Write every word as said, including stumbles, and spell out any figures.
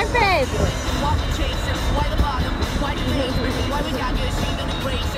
Pedro. Why we chasing? Why the bottom? Why the basement? Why we got good? She know the grace.